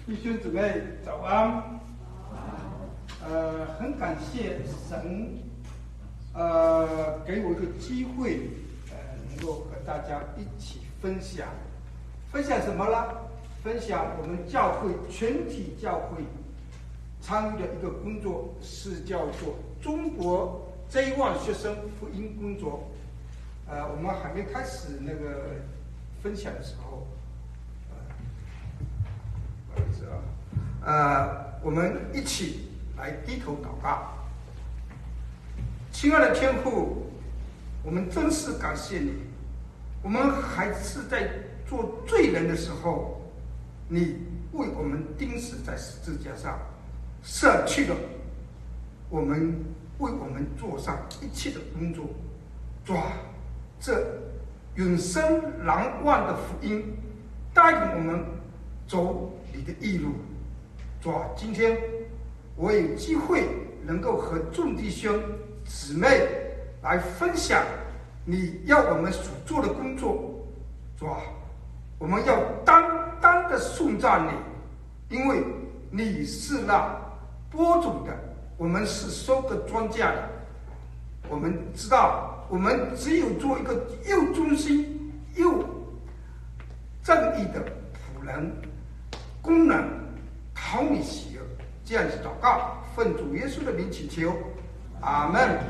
弟兄姊妹早安。很感谢神，给我一个机会，能够和大家一起分享。分享什么呢？分享我们教会全体教会参与的一个工作，是叫做中国J1学生福音工作。我们还没开始那个分享的时候，不好意思啊，我们一起来低头祷告。亲爱的天父，我们真是感谢你，我们还是在做罪人的时候，你为我们钉死在十字架上，舍去了我们，为我们做上一切的工作。主啊，这永生难忘的福音带领我们走你的义路。主啊，今天我有机会能够和众弟兄姊妹来分享你要我们所做的工作。主啊，我们要单单的颂赞你，因为你是那播种的，我们是收割庄稼的。我们知道，我们只有做一个又忠心又正义的仆人、工人，讨你喜悦。这样子祷告，奉主耶稣的名祈求，阿门。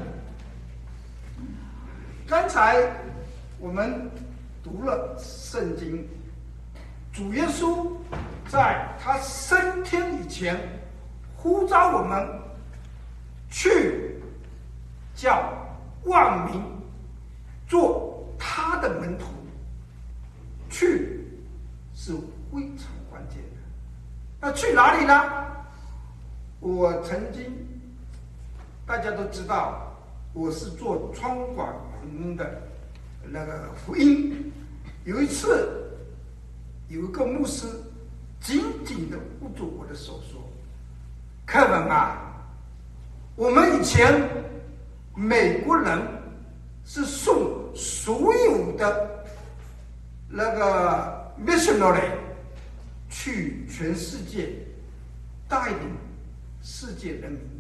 刚才我们读了圣经，主耶稣在他升天以前呼召我们去叫万民做他的门徒，去是非常关键的。那去哪里呢？我曾经大家都知道，我是做川广福的那个福音。有一次，有一个牧师紧紧地握住我的手说：“课文啊，我们以前美国人是送所有的那个 missionary 去全世界带领世界人民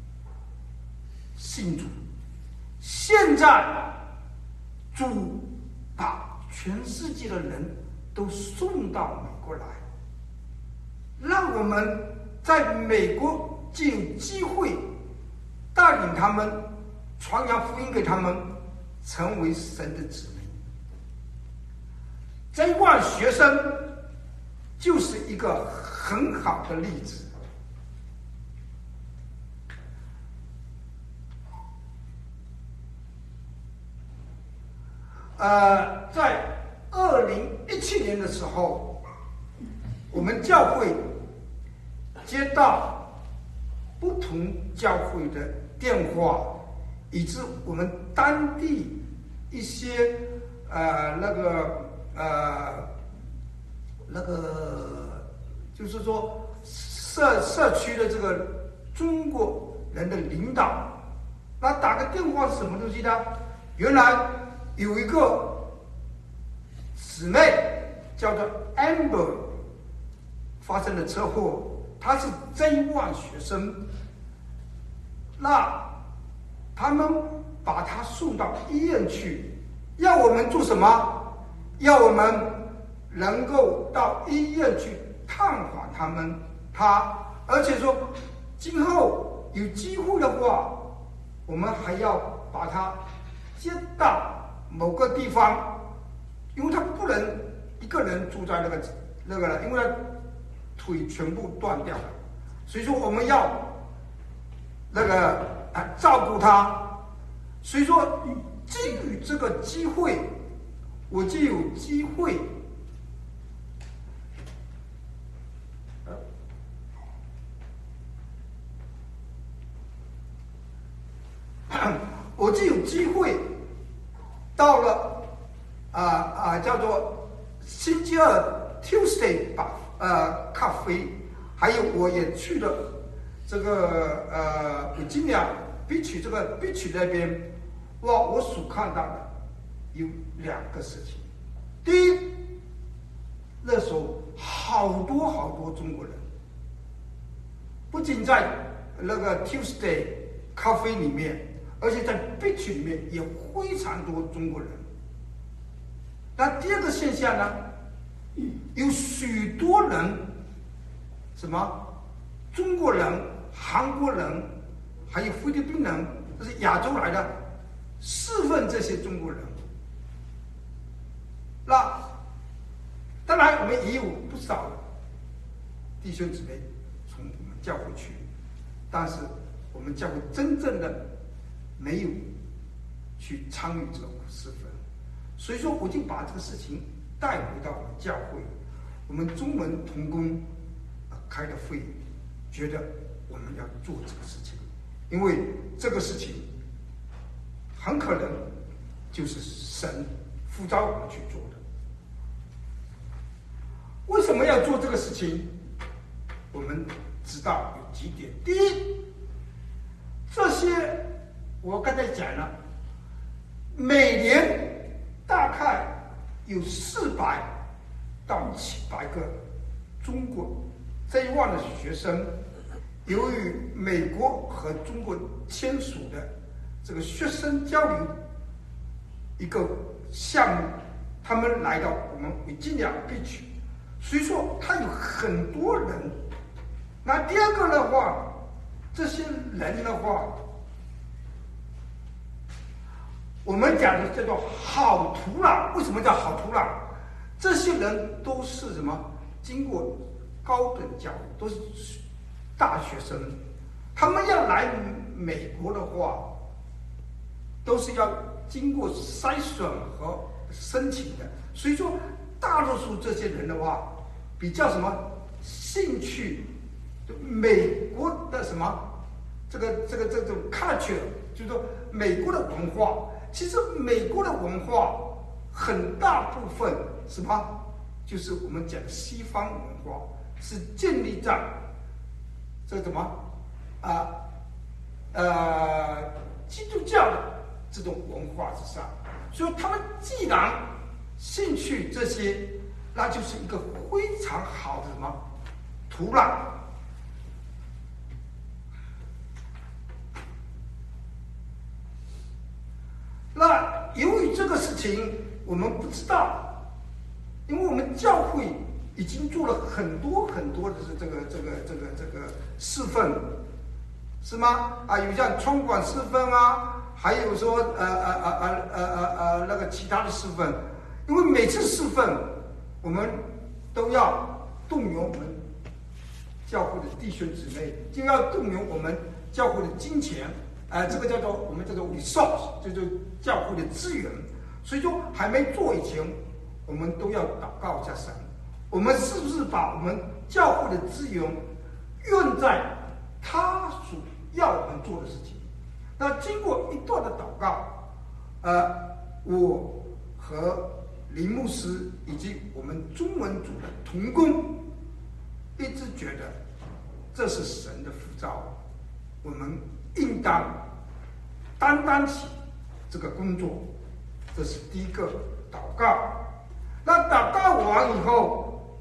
信主，现在主把全世界的人都送到美国来，让我们在美国就有机会带领他们传扬福音给他们，成为神的子民。J1学生就是一个很好的例子。在2017年的时候，我们教会接到不同教会的电话，以致我们当地一些就是说社区的这个中国人的领导，那打个电话是什么东西呢？原来有一个姊妹叫做 Amber 发生了车祸，她是J1学生，那他们把她送到医院去，要我们做什么？要我们能够到医院去探访她，而且说今后有机会的话，我们还要把她接到某个地方，因为他不能一个人住在那个，因为他腿全部断掉了，所以说我们要照顾他。所以说基于这个机会，我就有机会到了叫做星期二 Tuesday 咖啡，还有我也去了这个Virginia Beach 这个 Beach 那边，哇，我所看到的有两个事情。第一，那时候好多中国人， 不仅在那个 Tuesday 咖啡里面，而且在 Beach 里面也非常多中国人。那第二个现象呢，有许多人，什么中国人、韩国人，还有菲律宾人，这是亚洲来的，侍奉这些中国人。那当然，我们也有不少弟兄姊妹从我们教会去，但是我们教会真正的没有去参与这个侍奉，所以说我就把这个事情带回到我们教会，我们中文同工开的会，觉得我们要做这个事情，因为这个事情很可能就是神呼召我们去做的。为什么要做这个事情？我们知道有几点。第一，这些我刚才讲了，每年大概有400到700个中国在外的学生，由于美国和中国签署的这个学生交流一个项目，他们来到我们维吉尼亚 Beach， 所以说他有很多人。那第二个的话，这些人的话，我们讲的叫做好土壤。为什么叫好土壤？这些人都是什么？经过高等教育，都是大学生。他们要来美国的话，都是要经过筛选和申请的。所以说，大多数这些人的话，比较什么兴趣，美国的什么这种 culture， 就是说美国的文化。其实美国的文化很大部分什么，就是我们讲西方文化是建立在这什么基督教的这种文化之上，所以他们既然兴趣这些，那就是一个非常好的什么土壤。那由于这个事情我们不知道，因为我们教会已经做了很多很多的这个侍奉，是吗？有像冲管侍奉啊，还有说那个其他的侍奉，因为每次侍奉我们都要动员我们教会的弟兄姊妹，就要动员我们教会的金钱。这个我们叫做 resource， 就是教会的资源。所以说还没做以前，我们都要祷告一下神，我们是不是把我们教会的资源用在他所要我们做的事情？那经过一段的祷告，我和林牧师以及我们中文组的同工一直觉得这是神的呼召，我们应当担当起这个工作。这是第一个祷告。那祷告完以后，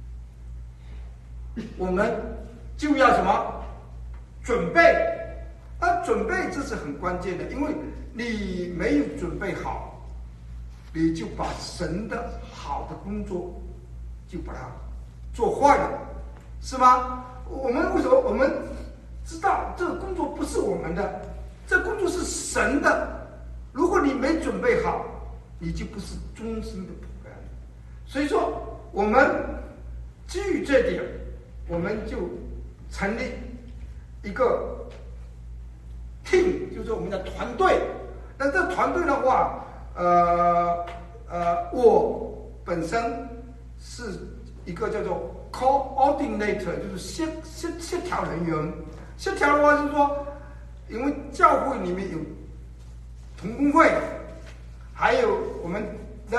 我们就要什么？准备。准备这是很关键的，因为你没有准备好，你就把神的好的工作就把它做坏了，是吗？我们为什么？我们知道这个工作不是我们的，这工作是神的。如果你没准备好，你就不是忠心的仆人。所以说，我们基于这点，我们就成立一个 team， 就是我们的团队。那这团队的话，我本身是一个叫做 coordinator， 就是协调人员。协调的话就是说，因为教会里面有同工会，还有我们那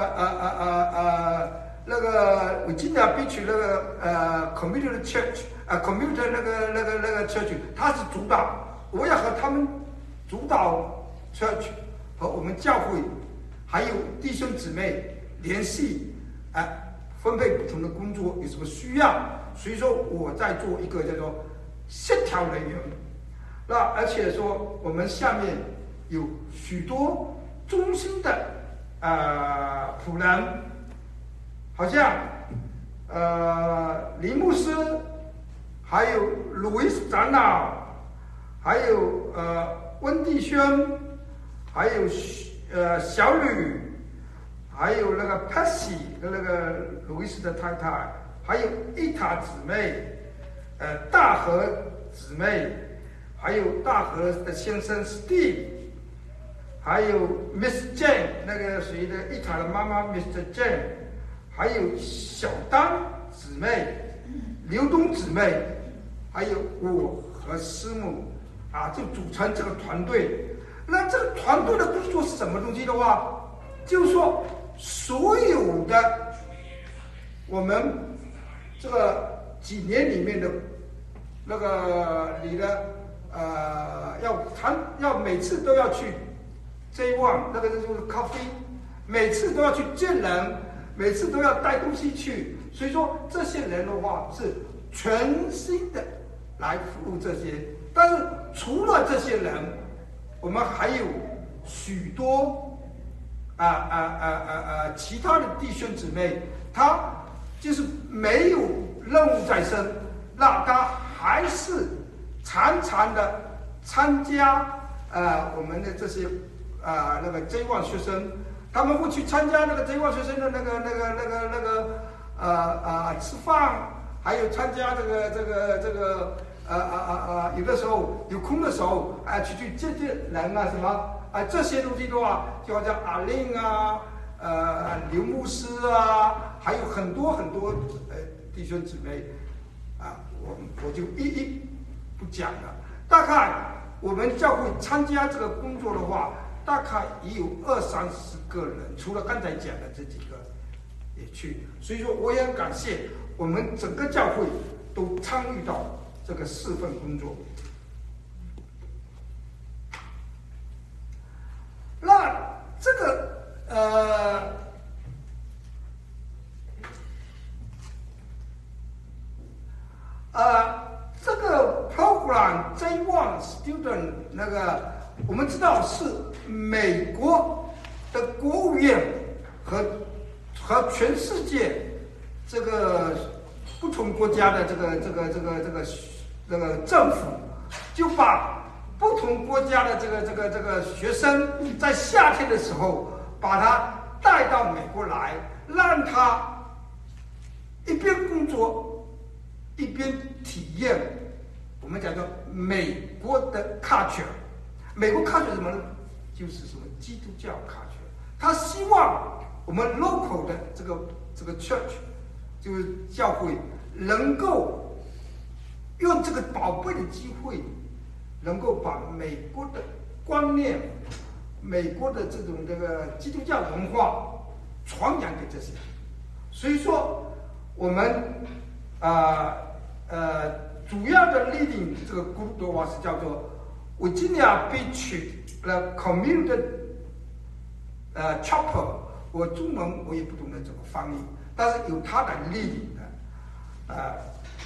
个维吉尼亚 Beach 那个community church，community 那个 church， 他是主导，我要和他们主导 church 和我们教会还有弟兄姊妹联系，分配不同的工作有什么需要，所以说我在做一个叫做协调人员。那而且说我们下面有许多忠心的仆人，好像林牧师，还有鲁伊斯长老，还有温弟兄，还有小吕，还有那个 Patsy 的那个鲁伊斯的太太，还有伊塔姊妹，大和姊妹，还有大和的先生 Steve， 还有 Miss Jane 那个谁的伊塔的妈妈 Mr. Jane， 还有小丹姊妹、刘东姊妹，还有我和师母就组成这个团队。那这个团队的工作是什么东西的话，就是说所有的我们这个几年里面的那个你的要每次都要去 J1 那个就是咖啡，每次都要去见人，每次都要带东西去，所以说这些人的话是全心的来服务这些。但是除了这些人，我们还有许多其他的弟兄姊妹，他就是没有任务在身，那他还是常常的参加我们的这些那个 J1 学生，他们会去参加那个 J1 学生的那个吃饭，还有参加这个有的时候有空的时候去见人什么这些东西的话，就好像阿令刘牧师还有很多弟兄姊妹我就一不讲了。大概我们教会参加这个工作的话，大概也有20-30个人，除了刚才讲的这几个也去。所以说我也很感谢我们整个教会都参与到这个4份工作。那这个这个 program J1 student 那个我们知道是美国的国务院和全世界这个不同国家的这个政府，就把不同国家的这个学生在夏天的时候把他带到美国来，让他一边工作一边体验我们讲做美国的 culture。 美国 culture 是什么呢？就是什么基督教 culture。 他希望我们 local 的这个 church 就是教会能够用这个宝贵的机会，能够把美国的观念、美国的这个基督教文化传扬给这些人。所以说我们主要的 leading 这个 group 的话是叫做 Virginia Beach 的 Community Chapel， 我中文我也不懂得怎么翻译，但是有它的 leading 的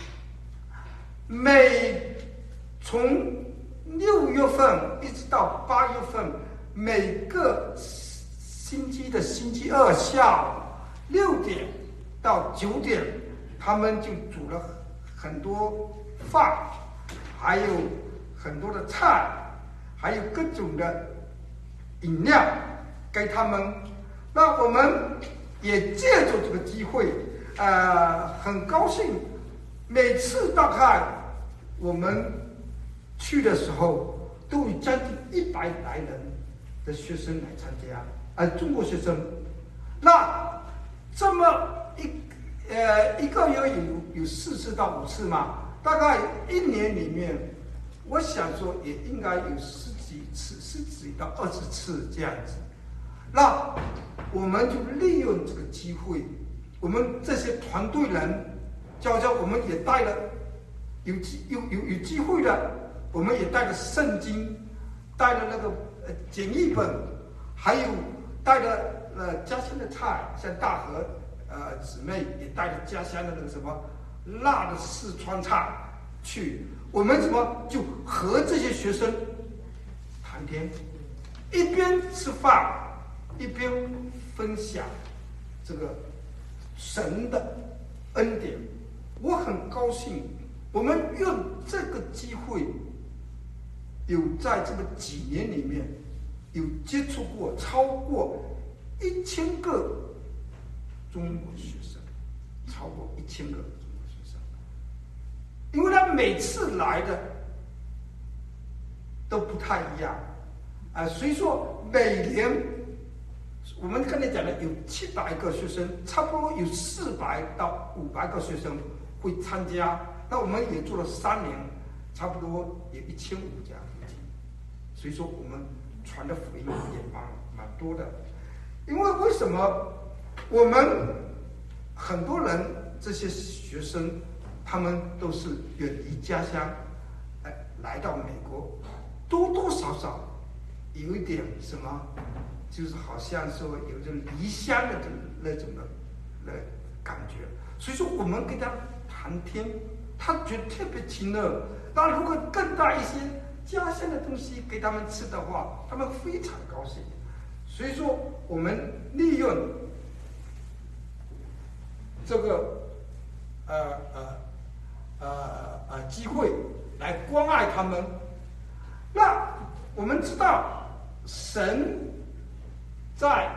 从6月份一直到8月份，每个星期的星期二下午6点到9点，他们就煮了很多饭，还有很多的菜，还有各种的饮料给他们。那我们也借助这个机会，很高兴，每次大概我们去的时候，都有将近100来人的学生来参加，中国学生。那这么一个月有4次到5次嘛，大概1年里面，我想说也应该有10几到20次这样子。那我们就利用这个机会，我们这些团队人，我们也带了有机会的，我们也带了圣经，带了那个简易本，还有带了家乡的菜，像大和姊妹也带了家乡的那个什么辣的四川菜， 去，我们什么就和这些学生谈天，一边吃饭一边分享这个神的恩典。我很高兴，我们用这个机会，有在这个几年里面有接触过超过1000个中国学生，超过1000个中国学生，因为他每次来的都不太一样所以说每年我们刚才讲的有700个学生，差不多有400到500个学生会参加。那我们也做了3年，差不多有1500家附近，所以说我们传的福音也蛮多的。因为什么？我们很多人这些学生，他们都是远离家乡，来到美国，多多少少有一点什么，就是好像说有着离乡的那种的感觉。所以说我们跟他谈天，他觉得特别亲热。那如果更大一些家乡的东西给他们吃的话，他们非常高兴。所以说我们利用这个机会来关爱他们。那我们知道神在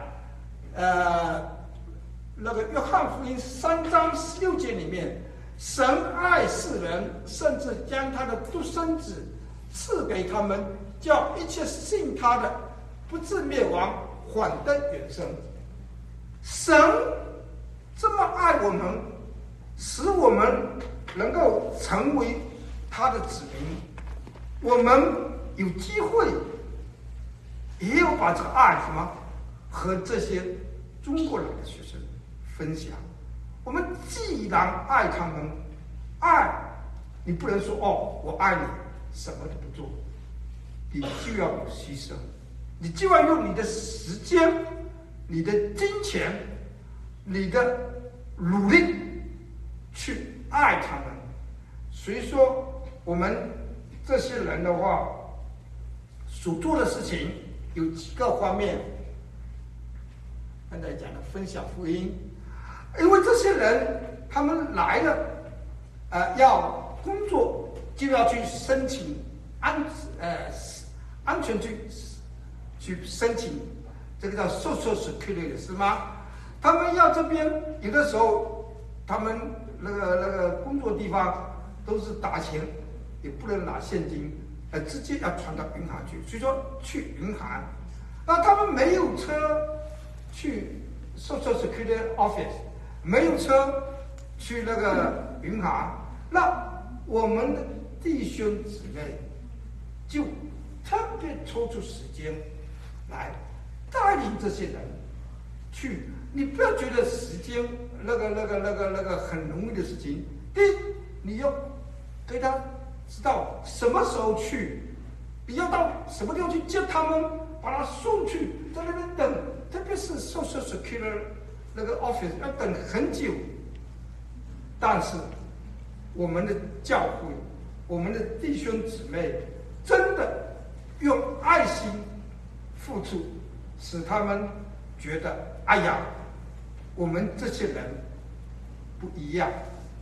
那个约翰福音3章16节里面，神爱世人，甚至将他的独生子赐给他们，叫一切信他的不至灭亡，反得永生。神这么爱我们，使我们能够成为他的子民，我们有机会也有把这个爱什么和这些中国来的学生分享。我们既然爱他们，爱你不能说我爱你什么都不做，你就要有牺牲，你就要用你的时间、你的金钱、你的努力去爱他们。所以说我们这些人的话所做的事情有几个方面，刚才讲的分享福音，因为这些人他们来了要工作，就要去申请安全去申请这个叫 Social Security 是吗？他们要这边有的时候他们那个工作地方都是打钱，也不能拿现金，直接要传到银行去，所以说去银行，那他们没有车去 Social Security Office， 没有车去那个银行，那我们的弟兄姊妹就特别抽出时间来带领这些人去。你不要觉得时间那个很容易的事情。第一，你要给他知道什么时候去，你要到什么地方去接他们，把他送去，在那边等，特别是 Social Security 那个 office 要等很久。但是我们的教会，我们的弟兄姊妹真的用爱心付出，使他们觉得哎呀，我们这些人不一样。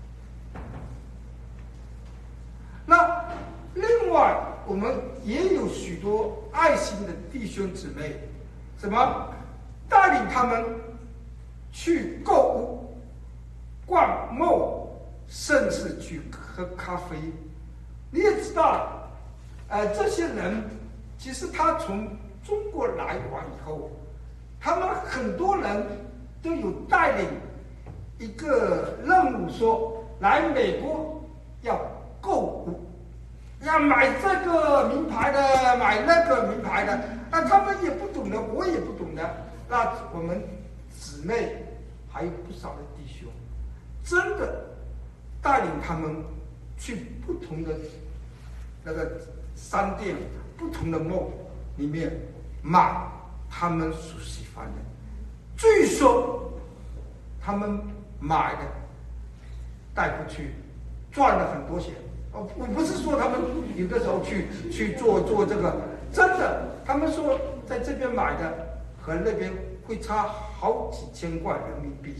那另外我们也有许多爱心的弟兄姊妹，什么带领他们去购物、逛 mall， 甚至去喝咖啡。你也知道这些人其实他从中国来完以后，他们很多人都有带领一个任务，说来美国要购物，要买这个名牌的，买那个名牌的。那他们也不懂的，我也不懂的。那我们姊妹还有不少的弟兄，真的带领他们去不同的那个商店、不同的 mall 里面买他们所喜欢的。据说他们买的带回去赚了很多钱， 我不是说他们有的时候去做这个，真的，他们说在这边买的和那边会差好几千块人民币。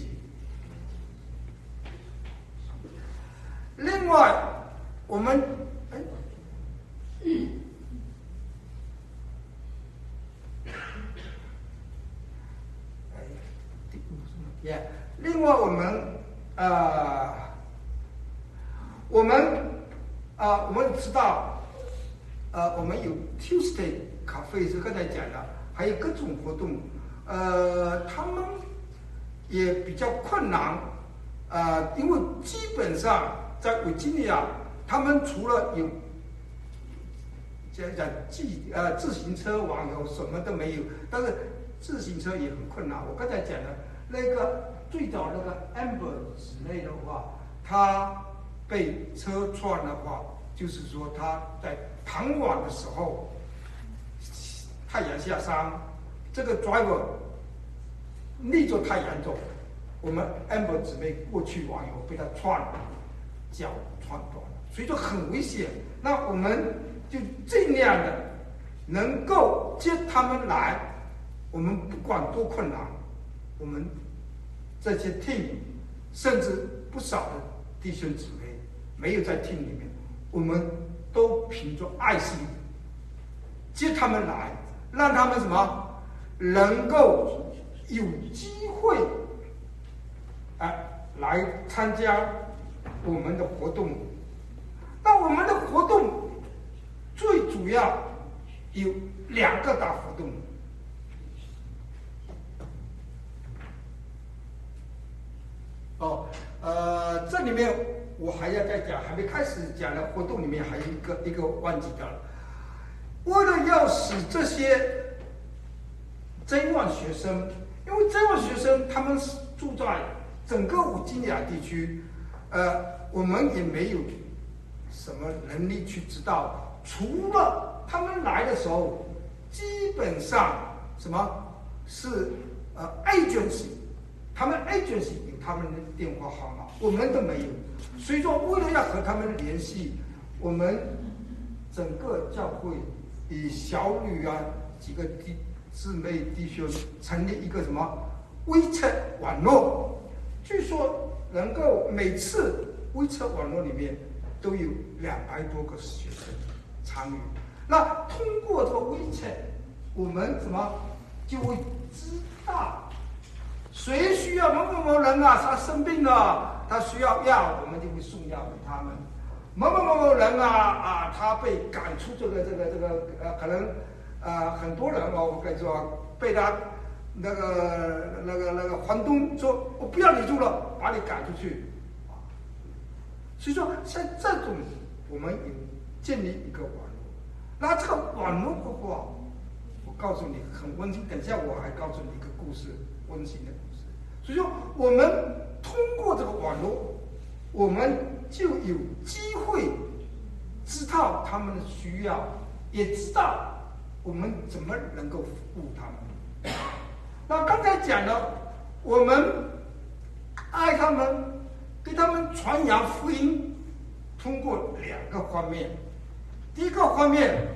另外，我们另外我们知道，我们有 Tuesday 咖啡是刚才讲的，还有各种活动，他们也比较困难，因为基本上在维吉尼亚，他们除了有讲自行车网游什么都没有，但是自行车也很困难。我刚才讲的那个最早那个 Amber 之类的话，他被车撞的话，就是说他在傍晚的时候，太阳下山，这个 driver 逆着太阳走，我们 Amber 姊妹过去网友被他撞了，脚撞断了，所以说很危险。那我们就尽量的能够接他们来，我们不管多困难，我们这些 team 甚至不少的弟兄姊妹没有在 team 里面，我们都凭着爱心接他们来，让他们什么能够有机会来参加我们的活动。那我们的活动最主要有2个大活动。这里面我还要再讲，还没开始讲的活动里面还有一个忘记掉了。为了要使这些真望学生，因为真望学生他们是住在整个维吉尼亚地区，我们也没有什么能力去知道，除了他们来的时候，基本上什么是agency， 他们 agency 有他们的电话号码，我们都没有。所以说，为了要和他们联系，我们整个教会以小吕几个姊妹弟兄成立一个什么WeChat网络，据说能够每次WeChat网络里面都有200多个学生参与。那通过这个WeChat，我们什么就会知道谁需要某某人他生病了，他需要药，我们就会送药给他们。某人他被赶出这个可能很多人我跟你说被他那个房东说我不要你住了，把你赶出去。所以说像这种我们有建立一个网络，那这个网络的话，我告诉你很温馨，等一下我还告诉你一个故事，温馨的故事。所以说我们通过这个网络，我们就有机会知道他们的需要，也知道我们怎么能够服务他们。那刚才讲了，我们爱他们，给他们传扬福音，通过2个方面。第一个方面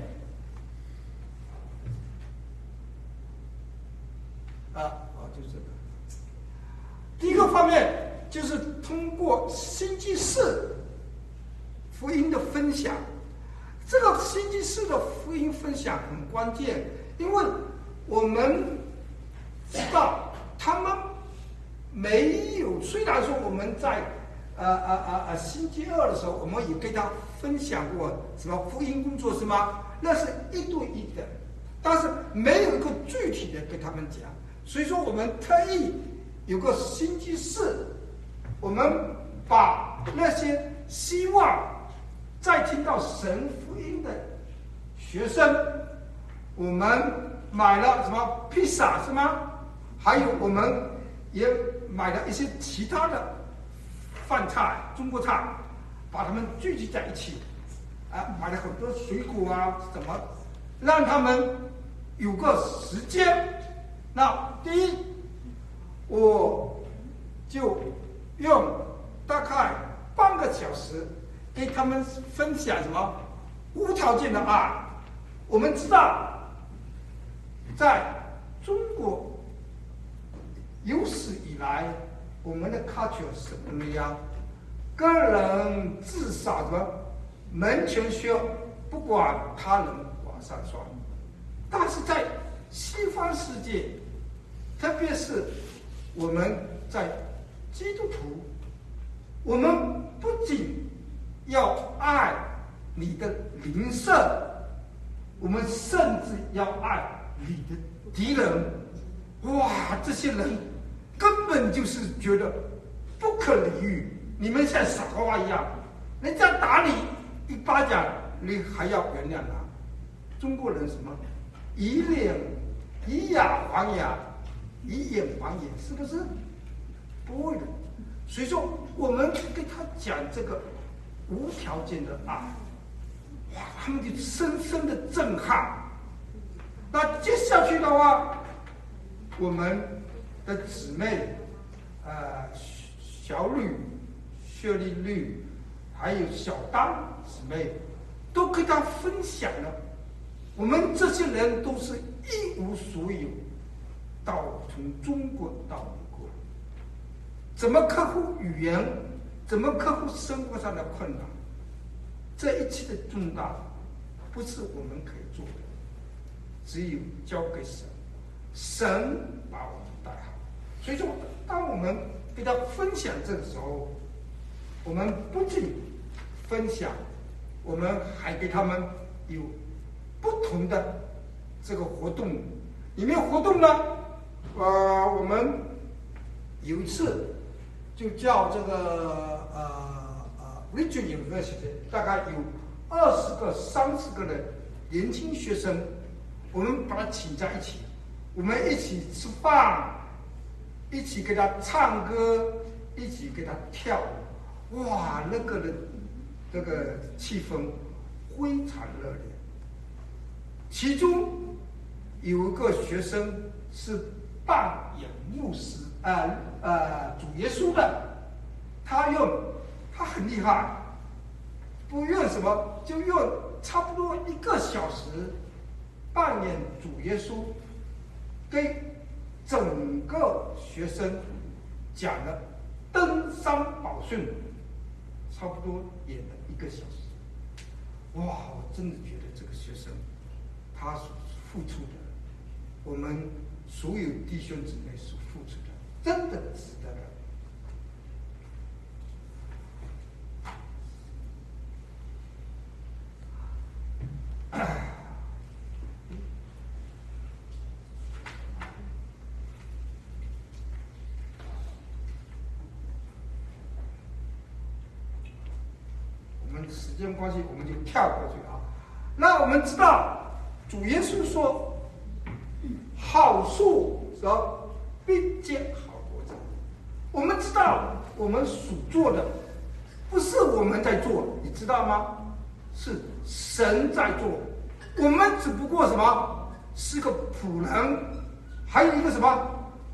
就是这个。第一个方面就是通过星期四福音的分享。这个星期四的福音分享很关键，因为我们知道他们没有，虽然说我们在星期2的时候，我们也跟他分享过什么福音工作是吗？那是1对1的，但是没有一个具体的跟他们讲。所以说我们特意有个星期四，我们把那些希望再听到神福音的学生，我们买了什么披萨是吗？还有我们也买了一些其他的饭菜，中国菜，把他们聚集在一起，买了很多水果什么，让他们有个时间。那第一，我就用大概半个小时给他们分享什么无条件的爱。我们知道，在中国有史以来，我们的 culture 是什么样？个人至少什么门前雪，不管他人往上霜。但是在西方世界，特别是我们在基督徒，我们不仅要爱你的邻舍，我们甚至要爱你的敌人。哇，这些人根本就是觉得不可理喻，你们像傻瓜一样，人家打你一巴掌，你还要原谅他。中国人什么以牙还牙，以眼还眼，是不是？不会的。所以说，我们跟他讲这个无条件的爱，哇，他们就深深的震撼。那接下去的话，我们的姊妹，小吕、薛丽绿，还有小丹姊妹，都跟他分享了。我们这些人都是一无所有，从中国到美国，怎么克服语言，怎么克服生活上的困难，这一切的重担不是我们可以做的，只有交给神，神把我们带好。所以说，当我们跟他分享这个时候，我们不仅分享，我们还给他们有不同的这个活动。里面活动呢，我们有一次就叫这个Region University， 大概有20个、30个的年轻学生，我们把他请在一起，我们一起吃饭，一起给他唱歌，一起给他跳舞。哇，那个的这个气氛非常热烈。其中有一个学生是扮演牧师，主耶稣的，他很厉害，不用什么，就用差不多1个小时扮演主耶稣，给整个学生讲了登山宝训，差不多演了1个小时。哇，我真的觉得这个学生他所付出的，我们所有弟兄姊妹所付出的，真的值得的。我们时间关系，我们就跳过去啊。那我们知道，主耶稣说，好树必结好果子。我们知道，我们所做的不是我们在做，你知道吗？是神在做。我们只不过什么，是个仆人，还有一个什么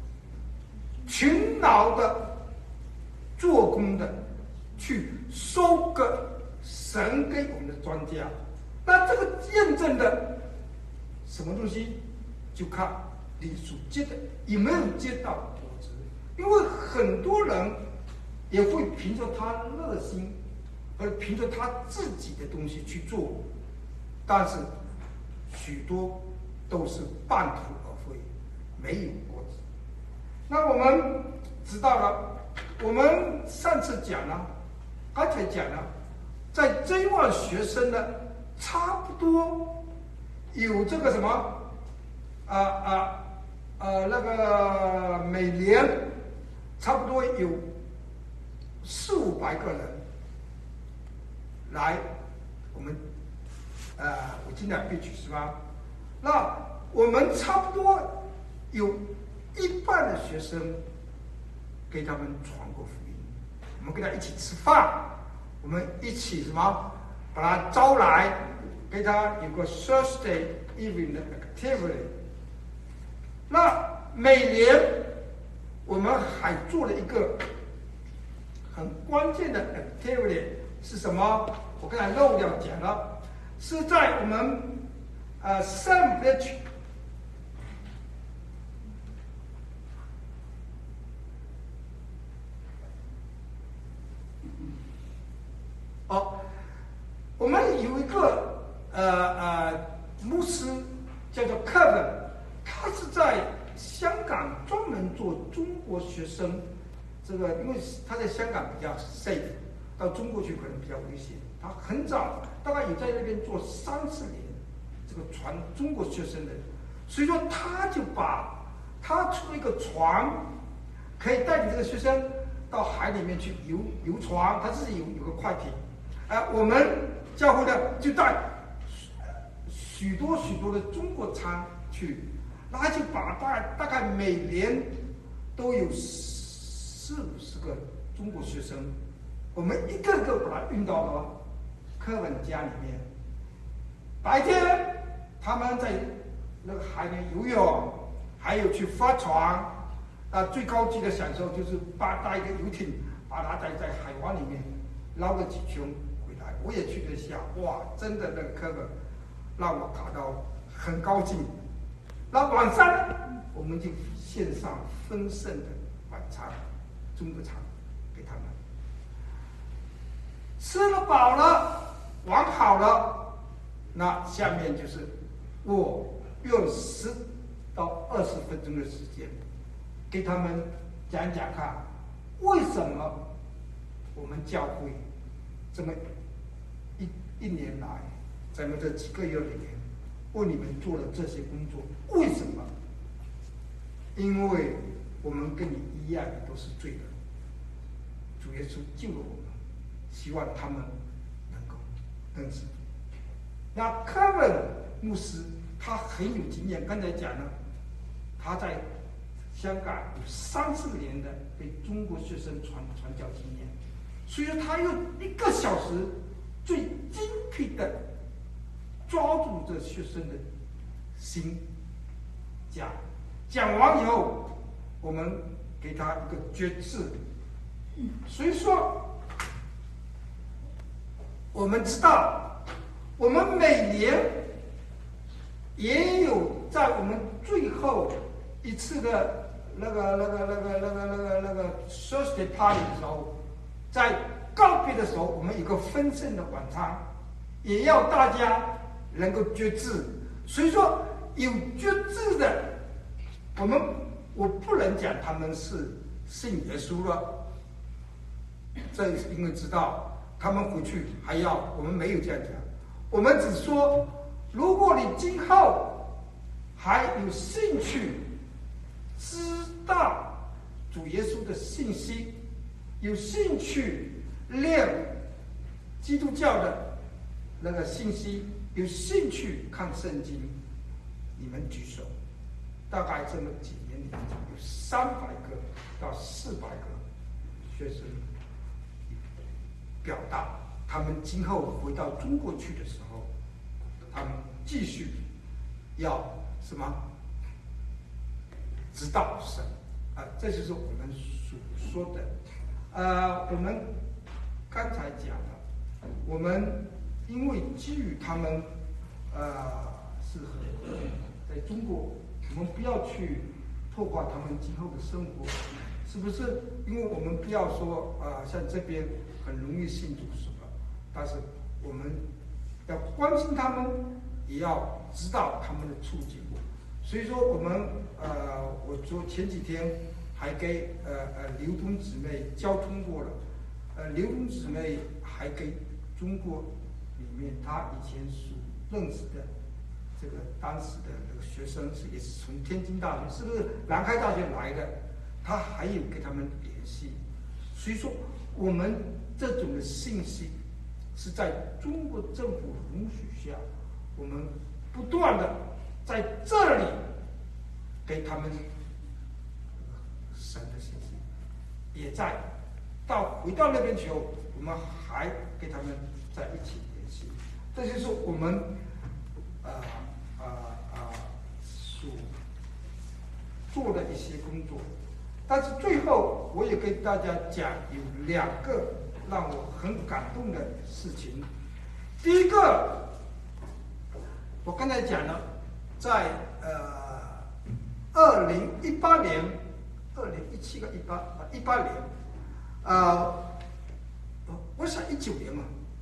勤劳的做工的，去收割神给我们的庄稼。那这个验证的什么东西，就看你所结的有没有结到果子。因为很多人也会凭着他热心，而凭着他自己的东西去做，但是许多都是半途而废，没有果子。那我们知道了，我们上次讲了，刚才讲了，在这一万学生呢，差不多有这个什么那个每年差不多有400-500个人来我们我今天必须是吧？那我们差不多有1半的学生给他们传过福音，我们跟他一起吃饭，我们一起什么把他招来，给他有个 Thursday evening 的 activity。那每年我们还做了一个很关键的 activity， 是什么？我刚才漏掉讲了，是在我们sandwich。我们有一个牧师叫做科文，他是在香港专门做中国学生。这个因为他在香港比较 safe， 到中国去可能比较危险。他很早，大概有在那边做30年，这个传中国学生的，所以说他就把他出了一个船，可以带领这个学生到海里面去游船，他自己有个快艇。我们教会呢就带许多的中国餐去，那就把大概每年都有40-50个中国学生，我们一个个把他运到了科文家里面。白天他们在那个海里游泳，还有去划船。最高级的享受就是搭一个游艇，把它在海湾里面捞个几圈回来。我也去了一下，哇，真的那个科文让我感到很高兴。那晚上我们就献上丰盛的晚餐，中国餐给他们。吃了饱了，玩好了，那下面就是我用10到20分钟的时间，给他们讲讲看，为什么我们教会这么一年来，咱们这几个月里面为你们做了这些工作，为什么？因为我们跟你一样都是罪人，主耶稣救了我们，希望他们能够认识。那科文牧师他很有经验，刚才讲了，他在香港有30年的对中国学生传教经验，所以说他用1个小时最精辟的抓住这学生的心讲完以后，我们给他一个决志。所以说我们知道，我们每年也有在我们最后一次的那个 Thursday party 的时候，在告别的时候，我们有个丰盛的晚餐，也要大家能够决志。所以说有决志的，我不能讲他们是信耶稣了，这是因为知道他们回去还要，我们没有这样讲，我们只说，如果你今后还有兴趣知道主耶稣的信息，有兴趣练基督教的那个信息，有兴趣看圣经，你们举手。大概这么几年里面，有300个到400个学生表达，他们今后回到中国去的时候，他们继续要什么？知道神这就是我们所说的。我们刚才讲了，我们因为基于他们是在中国，我们不要去破坏他们今后的生活，是不是？因为我们不要说像这边很容易信主什么，但是我们要关心他们，也要知道他们的处境。所以说我们我前几天还给刘东姊妹交通过了，刘东姊妹还给中国里面她以前所认识的这个当时的那个学生也是从天津大学，是不是南开大学来的？他还有给他们联系。所以说我们这种的信息是在中国政府允许下，我们不断的在这里给他们神的信息，也在回到那边去后，我们还给他们在一起联系。这就是我们所做的一些工作。但是最后我也跟大家讲，有2个让我很感动的事情。第一个，我刚才讲了，在2018年、2017个18年，我想19年嘛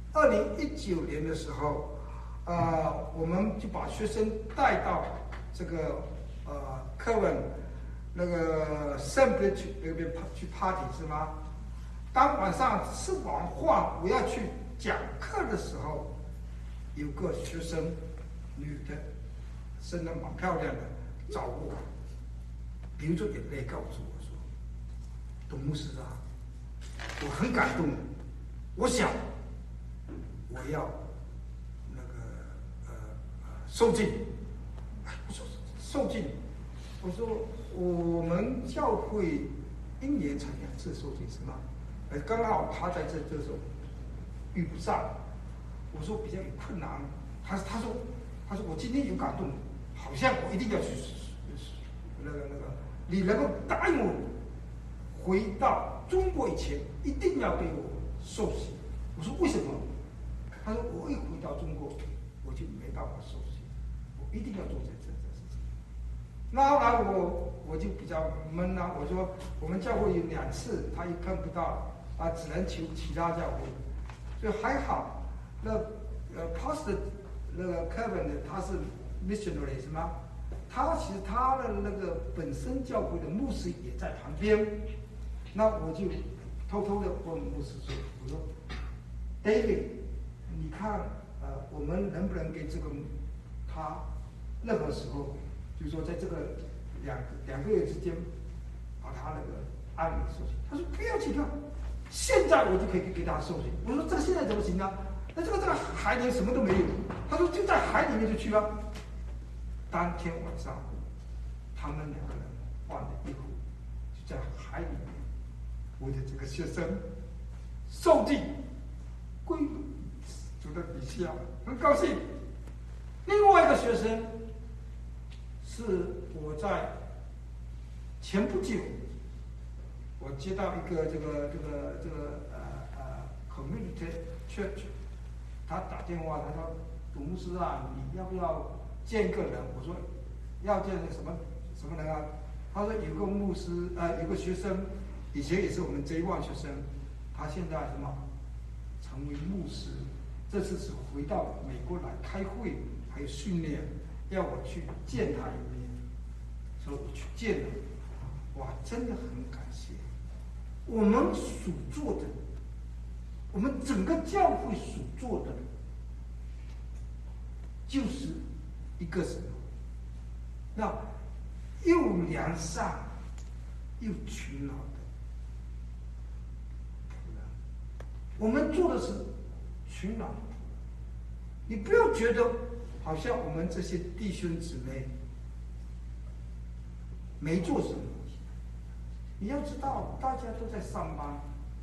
，2019年的时候，我们就把学生带到这个科文那个圣彼得那边去 party 是吗？当晚上吃完饭我要去讲课的时候，有个学生，女的，生得蛮漂亮的，找我，流着眼泪告诉我说：“董牧师啊，我很感动，我想我要那个受浸。”我说受浸，我说我们教会1年才2次受浸是吗？刚好他在这时候遇不上，我说比较有困难，他说我今天有感动，好像我一定要去那个，你能够答应我回到中国以前一定要给我受洗。我说为什么？他说我一回到中国我就没办法受洗，我一定要做这事情。那后来我就比较闷了，我说我们教会有2次，他也看不到。只能求其他教会，所以还好。那Pastor 那个 Kevin 的他是 missionary 是吗？他其实他的那个本身教会的牧师也在旁边。那我就偷偷的问牧师说：“我说 David， 你看我们能不能给这个他任何时候，就是说在这个两个月之间，把他那个安慰受洗？”他说：“不要紧张。”现在我就可以给他受洗。我说这个现在怎么行啊？那这个海里什么都没有。他说就在海里面就去了。当天晚上，他们2个人换了衣服，就在海里面为了这个学生受尽归主的底下，很高兴。另外一个学生是我在前不久。我接到一个这个community church， 他打电话，他说：“董牧师啊，你要不要见一个人？”我说：“要见什么人啊？”他说：“有个牧师，有个学生，以前也是我们J1学生，他现在什么成为牧师，这次是回到美国来开会，还有训练，要我去见他一面。”所以我去见了，哇，真的很感谢。我们所做的，我们整个教会所做的，就是一个什么？那又良善又勤劳的仆人。我们做的是勤劳的仆人。你不要觉得好像我们这些弟兄姊妹没做什么。你要知道，大家都在上班。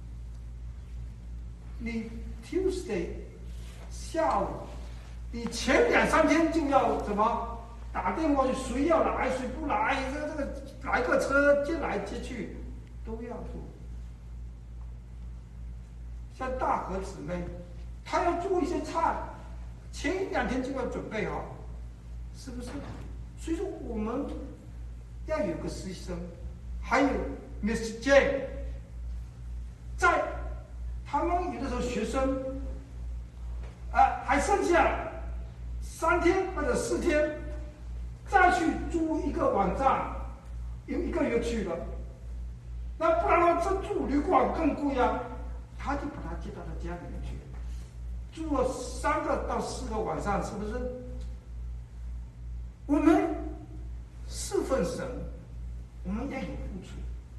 你 Tuesday 下午，你前2、3天就要怎么打电话去，谁要来谁不来，这个来个车接来接去都要做。像大和姊妹，她要做一些菜，前1、2天就要准备好，是不是？所以说我们要有个牺牲。还有 Miss Jane， 在他们有的时候学生，还剩下3天或者4天，再去租一个网站，有1个月去了，那不然的话，这住旅馆更贵啊，他就把他接到他家里面去，住了3个到4个晚上，是不是？我们侍奉神，我们要有付出，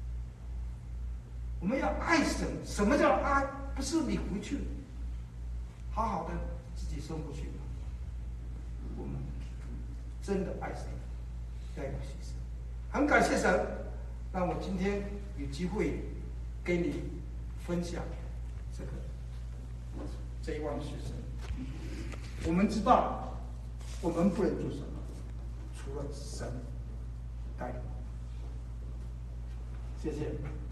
我们要爱神。什么叫爱？不是你回去好好的自己生活去，我们真的爱神，要有牺牲。很感谢神，让我今天有机会跟你分享这一万学生。我们知道我们不能做什么，除了神带领。谢谢。